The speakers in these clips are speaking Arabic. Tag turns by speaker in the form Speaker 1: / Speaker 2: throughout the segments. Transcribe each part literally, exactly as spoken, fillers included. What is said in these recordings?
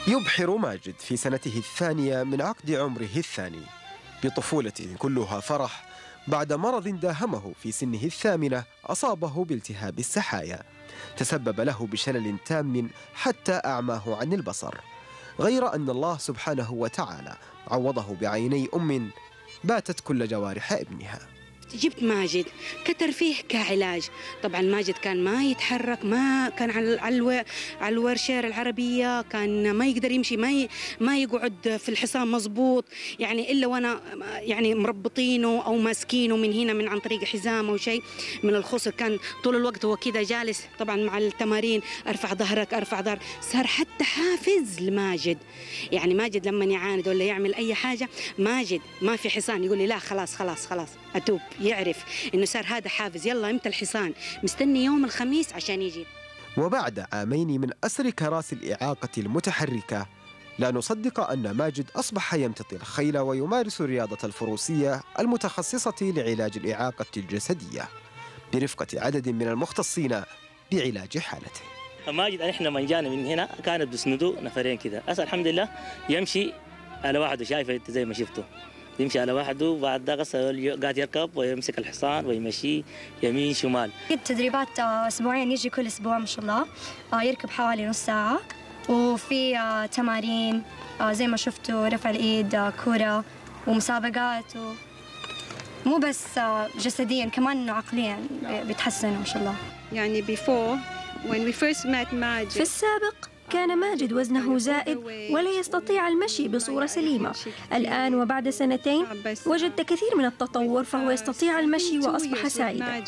Speaker 1: يبحر ماجد في سنته الثانية من عقد عمره الثاني بطفولة كلها فرح بعد مرض داهمه في سنه الثامنة أصابه بالتهاب السحايا تسبب له بشلل تام حتى أعماه عن البصر، غير أن الله سبحانه وتعالى عوضه بعيني أم باتت كل جوارح ابنها.
Speaker 2: جبت ماجد كترفيه كعلاج. طبعا ماجد كان ما يتحرك، ما كان على على على الورشة العربية، كان ما يقدر يمشي، ما ي... ما يقعد في الحصان مزبوط، يعني إلا وأنا يعني مربطينه أو ماسكينه من هنا من عن طريق حزام أو شيء من الخصر. كان طول الوقت هو كذا جالس. طبعا مع التمارين ارفع ظهرك ارفع ظهر، صار حتى حافز لماجد. يعني ماجد لما يعاند ولا يعمل أي حاجة، ماجد ما في حصان يقول لي لا خلاص خلاص خلاص أتوب، يعرف إنه صار هذا حافز، يلا إمتى الحصان، مستني يوم الخميس عشان يجي.
Speaker 1: وبعد عامين من أسر كراسي الإعاقة المتحركة لا نصدق أن ماجد أصبح يمتطي الخيل ويمارس رياضة الفروسية المتخصصة لعلاج الإعاقة الجسدية برفقة عدد من المختصين بعلاج حالته.
Speaker 3: ماجد احنا من جانا من هنا كانت بسندو نفرين كذا، أسأل الحمد لله يمشي على واحد، شايفه انت زي ما شفته يمشي على واحد، وبعد ده قاعد يركب ويمسك الحصان ويمشي يمين شمال.
Speaker 4: جبت تدريبات اسبوعين، يجي كل اسبوع ما شاء الله، يركب حوالي نص ساعه، وفي تمارين زي ما شفتوا رفع الايد، كوره ومسابقات، مو بس جسديا كمان عقليا بيتحسن ما شاء الله.
Speaker 5: يعني before when we first met ماجد
Speaker 6: في السابق كان ماجد وزنه زائد ولا يستطيع المشي بصورة سليمة. الآن وبعد سنتين وجدت كثير من التطور، فهو يستطيع المشي وأصبح سعيدا.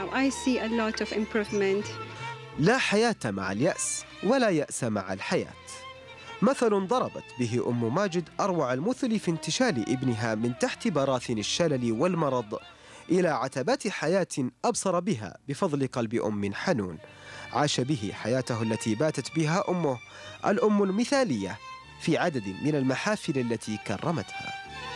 Speaker 1: لا حياة مع اليأس ولا يأس مع الحياة، مثل ضربت به أم ماجد أروع المثل في انتشال ابنها من تحت براثن الشلل والمرض إلى عتبات حياة أبصر بها بفضل قلب أم حنون عاش به حياته التي باتت بها أمه، الأم المثالية في عدد من المحافل التي كرمتها.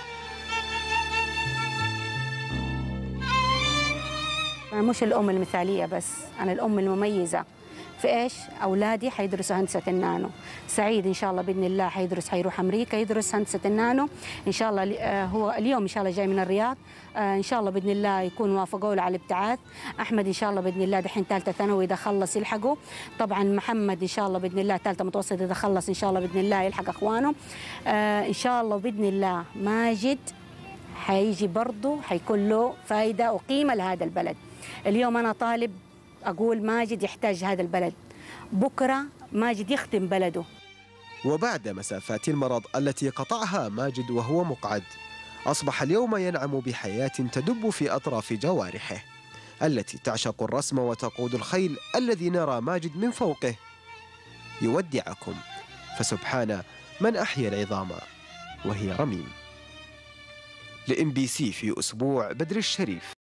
Speaker 2: أنا مش الأم المثالية بس، أنا الأم المميزة. في إيش؟ أولادي حيدرسوا هندسة النانو، سعيد إن شاء الله بإذن الله حيدرس، حيروح أمريكا يدرس هندسة النانو إن شاء الله. هو اليوم إن شاء الله جاي من الرياض، إن شاء الله بإذن الله يكون وافقوا له على الابتعاث. أحمد إن شاء الله بإذن الله دحين ثالثة ثانوي إذا خلص يلحقه. طبعا محمد إن شاء الله بإذن الله ثالثة متوسط إذا خلص إن شاء الله بإذن الله يلحق أخوانه. إن شاء الله بإذن الله ماجد حيجي برضه حيكون له فائدة وقيمة لهذا البلد. اليوم أنا طالب أقول ماجد يحتاج هذا البلد، بكرة ماجد يخدم بلده.
Speaker 1: وبعد مسافات المرض التي قطعها ماجد وهو مقعد، أصبح اليوم ينعم بحياة تدب في أطراف جوارحه التي تعشق الرسم وتقود الخيل الذي نرى ماجد من فوقه. يودعكم فسبحان من أحيا العظام وهي رميم. لإم بي سي في أسبوع بدر الشريف.